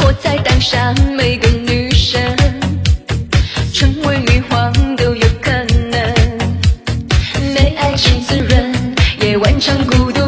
活在当下，每个女生成为女皇都有可能，没爱情滋润，也顽强孤独。